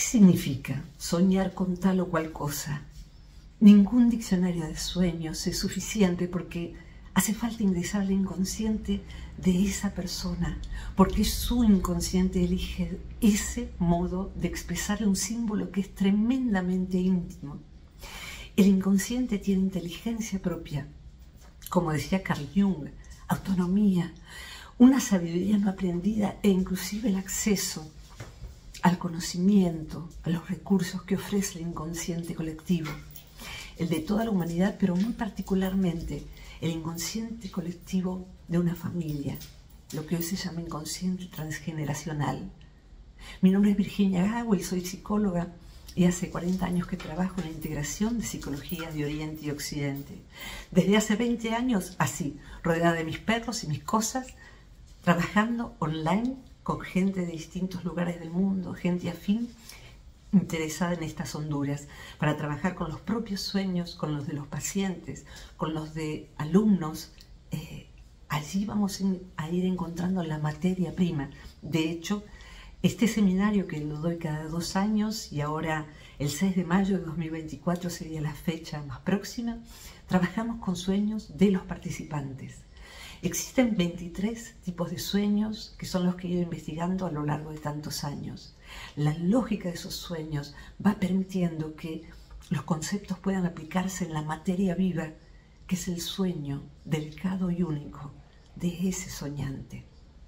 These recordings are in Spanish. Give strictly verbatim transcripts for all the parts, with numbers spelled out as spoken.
significa soñar con tal o cual cosa? Ningún diccionario de sueños es suficiente porque hace falta ingresar al inconsciente de esa persona, porque su inconsciente elige ese modo de expresarle un símbolo que es tremendamente íntimo. El inconsciente tiene inteligencia propia, como decía Carl Jung, autonomía, una sabiduría no aprendida e inclusive el acceso al conocimiento, a los recursos que ofrece el inconsciente colectivo, el de toda la humanidad, pero muy particularmente el inconsciente colectivo de una familia, lo que hoy se llama inconsciente transgeneracional. Mi nombre es Virginia Gawel, soy psicóloga y hace cuarenta años que trabajo en la integración de psicología de Oriente y Occidente. Desde hace veinte años, así, rodeada de mis perros y mis cosas, trabajando online con gente de distintos lugares del mundo, gente afín, interesada en estas honduras, para trabajar con los propios sueños, con los de los pacientes, con los de alumnos. Eh, allí vamos a ir encontrando la materia prima. De hecho, este seminario que lo doy cada dos años y ahora el seis de mayo de dos mil veinticuatro sería la fecha más próxima, trabajamos con sueños de los participantes. Existen veintitrés tipos de sueños que son los que he ido investigando a lo largo de tantos años. La lógica de esos sueños va permitiendo que los conceptos puedan aplicarse en la materia viva, que es el sueño delicado y único de ese soñante.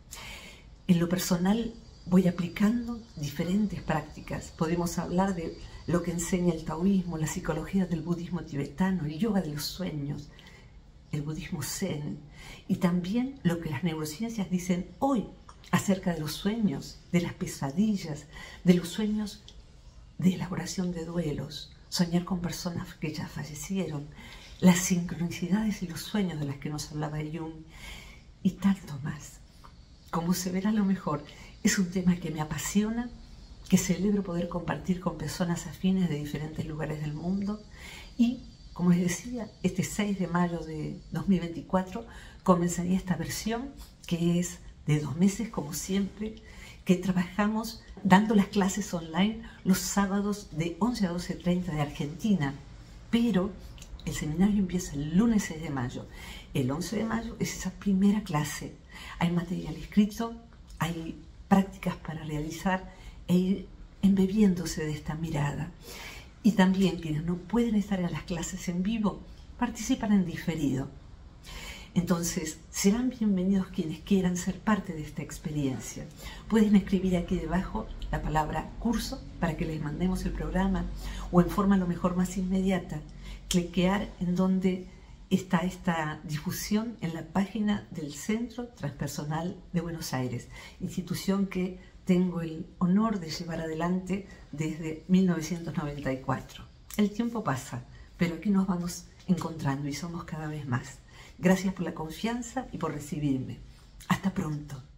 En lo personal voy aplicando diferentes prácticas. Podemos hablar de lo que enseña el taoísmo, la psicología del budismo tibetano, el yoga de los sueños, el budismo zen, y también lo que las neurociencias dicen hoy acerca de los sueños, de las pesadillas, de los sueños de elaboración de duelos, soñar con personas que ya fallecieron, las sincronicidades y los sueños de las que nos hablaba Jung, y tanto más. Como se verá, a lo mejor es un tema que me apasiona, que celebro poder compartir con personas afines de diferentes lugares del mundo, y como les decía, este seis de mayo de dos mil veinticuatro comenzaría esta versión que es de dos meses, como siempre, que trabajamos dando las clases online los sábados de once a doce treinta de Argentina, pero el seminario empieza el lunes seis de mayo. El once de mayo es esa primera clase. Hay material escrito, hay prácticas para realizar e ir embebiéndose de esta mirada. Y también quienes no pueden estar en las clases en vivo participan en diferido. Entonces, serán bienvenidos quienes quieran ser parte de esta experiencia. Pueden escribir aquí debajo la palabra curso para que les mandemos el programa, o en forma a lo mejor más inmediata, cliquear en donde está esta difusión en la página del Centro Transpersonal de Buenos Aires, institución que tengo el honor de llevar adelante desde mil novecientos noventa y cuatro. El tiempo pasa, pero aquí nos vamos encontrando y somos cada vez más. Gracias por la confianza y por recibirme. Hasta pronto.